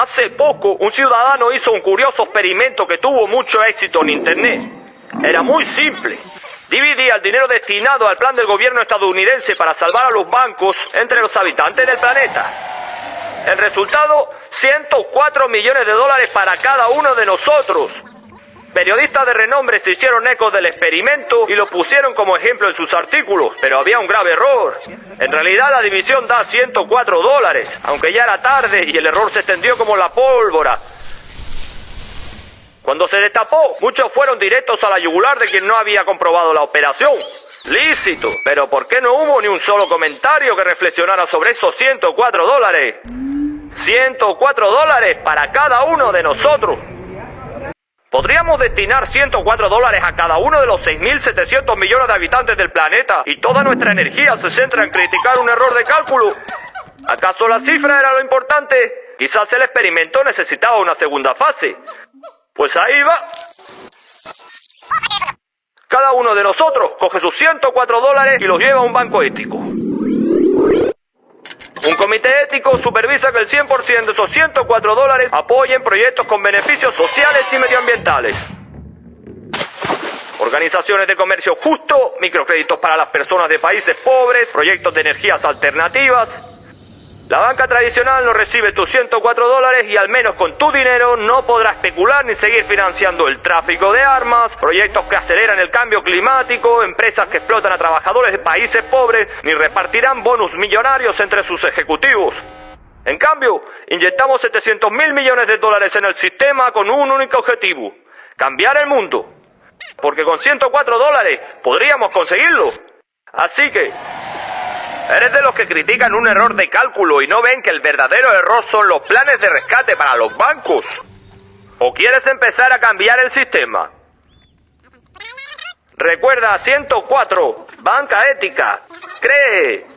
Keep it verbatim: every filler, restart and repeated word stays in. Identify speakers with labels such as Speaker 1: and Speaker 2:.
Speaker 1: Hace poco, un ciudadano hizo un curioso experimento que tuvo mucho éxito en Internet. Era muy simple. Dividía el dinero destinado al plan del gobierno estadounidense para salvar a los bancos entre los habitantes del planeta. El resultado, ciento cuatro millones de dólares para cada uno de nosotros. Periodistas de renombre se hicieron eco del experimento y lo pusieron como ejemplo en sus artículos, pero había un grave error. En realidad la división da ciento cuatro dólares, aunque ya era tarde y el error se extendió como la pólvora. Cuando se destapó, muchos fueron directos a la yugular de quien no había comprobado la operación. Lícito, pero ¿por qué no hubo ni un solo comentario que reflexionara sobre esos ciento cuatro dólares? ciento cuatro dólares para cada uno de nosotros. ¿Podríamos destinar ciento cuatro dólares a cada uno de los seis mil setecientos millones de habitantes del planeta y toda nuestra energía se centra en criticar un error de cálculo? ¿Acaso la cifra era lo importante? Quizás el experimento necesitaba una segunda fase. Pues ahí va. Cada uno de nosotros coge sus ciento cuatro dólares y los lleva a un banco ético. Un comité ético supervisa que el cien por ciento de esos ciento cuatro dólares apoyen proyectos con beneficios sociales y medioambientales. Organizaciones de comercio justo, microcréditos para las personas de países pobres, proyectos de energías alternativas. La banca tradicional no recibe tus ciento cuatro dólares y al menos con tu dinero no podrá especular ni seguir financiando el tráfico de armas, proyectos que aceleran el cambio climático, empresas que explotan a trabajadores de países pobres, ni repartirán bonus millonarios entre sus ejecutivos. En cambio, inyectamos setecientos mil millones de dólares en el sistema con un único objetivo: cambiar el mundo. Porque con ciento cuatro dólares podríamos conseguirlo. Así que... ¿eres de los que critican un error de cálculo y no ven que el verdadero error son los planes de rescate para los bancos? ¿O quieres empezar a cambiar el sistema? Recuerda, ciento cuatro, banca ética. Cree.